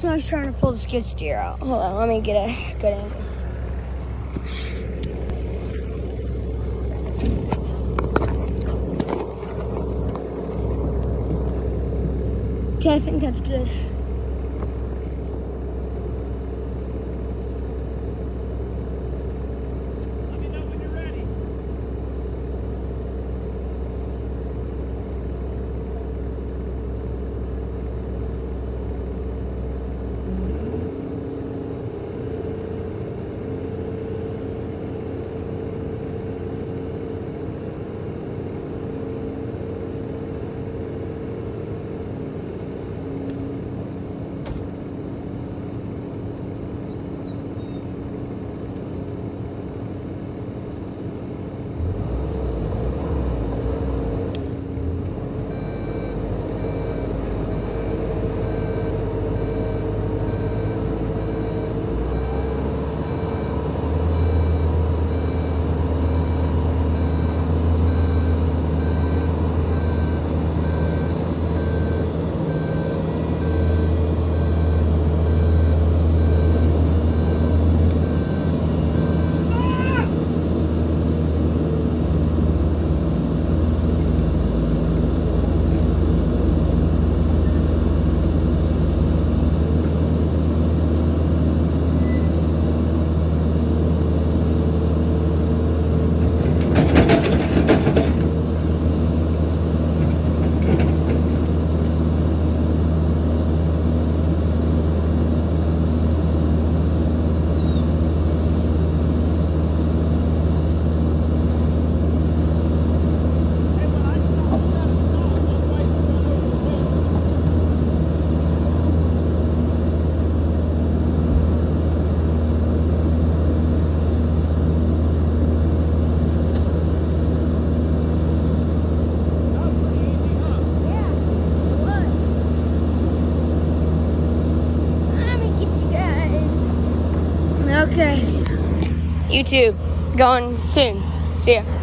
So I was trying to pull the skid steer out. Hold on, let me get a good angle. Okay, I think that's good. Let me know when you're ready. Okay. YouTube, going soon. See ya.